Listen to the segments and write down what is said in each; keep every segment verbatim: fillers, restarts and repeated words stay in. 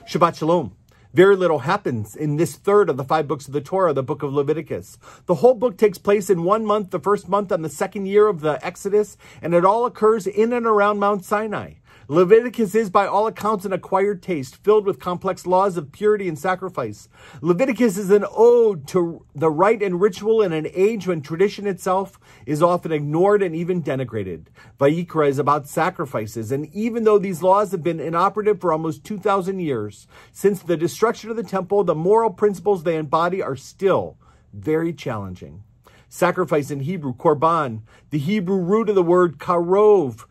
Shabbat Shalom. Very little happens in this third of the five books of the Torah, the book of Leviticus. The whole book takes place in one month, the first month on the second year of the Exodus, and it all occurs in and around Mount Sinai. Leviticus is, by all accounts, an acquired taste, filled with complex laws of purity and sacrifice. Leviticus is an ode to the rite and ritual in an age when tradition itself is often ignored and even denigrated. Vayikra is about sacrifices, and even though these laws have been inoperative for almost two thousand years, since the destruction of the temple, the moral principles they embody are still very challenging. Sacrifice in Hebrew, korban, the Hebrew root of the word karov,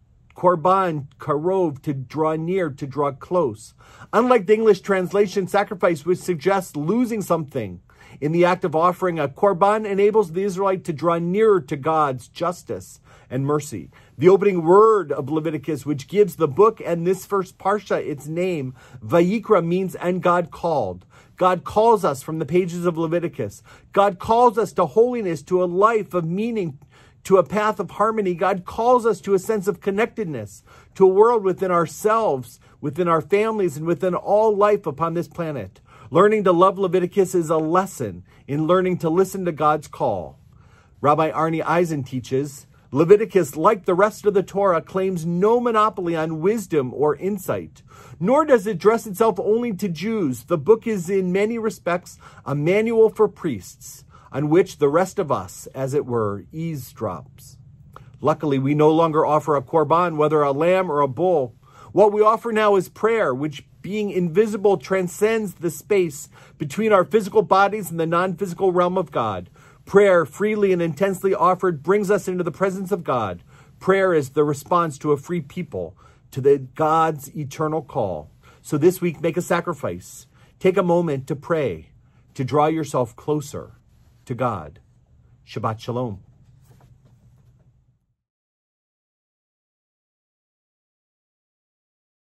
korban, karov, to draw near, to draw close. Unlike the English translation, sacrifice, which suggests losing something in the act of offering, a korban enables the Israelite to draw nearer to God's justice and mercy. The opening word of Leviticus, which gives the book and this first parsha its name, Vayikra, means "and God called." God calls us from the pages of Leviticus. God calls us to holiness, to a life of meaning, to a path of harmony. God calls us to a sense of connectedness, to a world within ourselves, within our families, and within all life upon this planet. Learning to love Leviticus is a lesson in learning to listen to God's call. Rabbi Arnie Eisen teaches, Leviticus, like the rest of the Torah, claims no monopoly on wisdom or insight, nor does it address itself only to Jews. The book is in many respects a manual for priests, on which the rest of us, as it were, eavesdrops. Luckily, we no longer offer a korban, whether a lamb or a bull. What we offer now is prayer, which, being invisible, transcends the space between our physical bodies and the non-physical realm of God. Prayer, freely and intensely offered, brings us into the presence of God. Prayer is the response to a free people, to the God's eternal call. So this week, make a sacrifice. Take a moment to pray, to draw yourself closer to God. Shabbat Shalom.